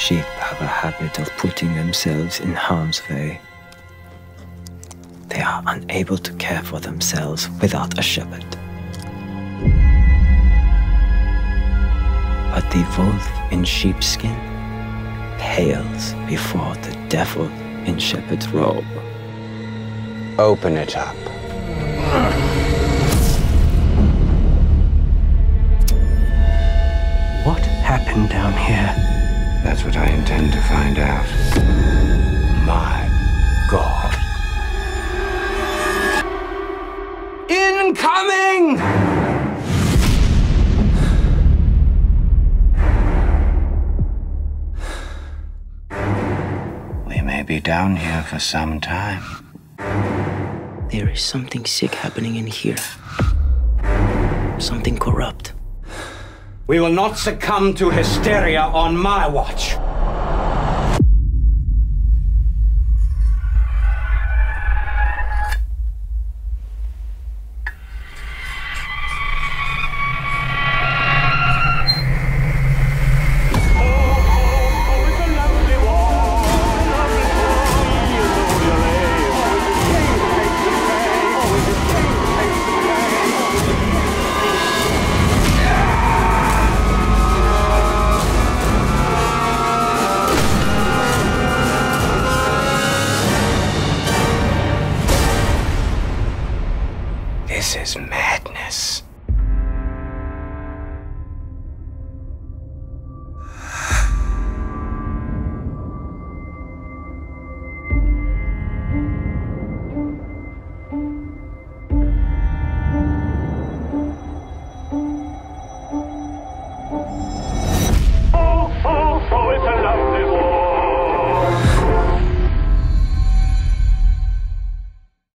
Sheep have a habit of putting themselves in harm's way. They are unable to care for themselves without a shepherd. But the wolf in sheepskin pales before the devil in shepherd's robe. Open it up. What happened down here? That's what I intend to find out. My God. Incoming! We may be down here for some time. There is something sick happening in here. Something corrupt. We will not succumb to hysteria on my watch.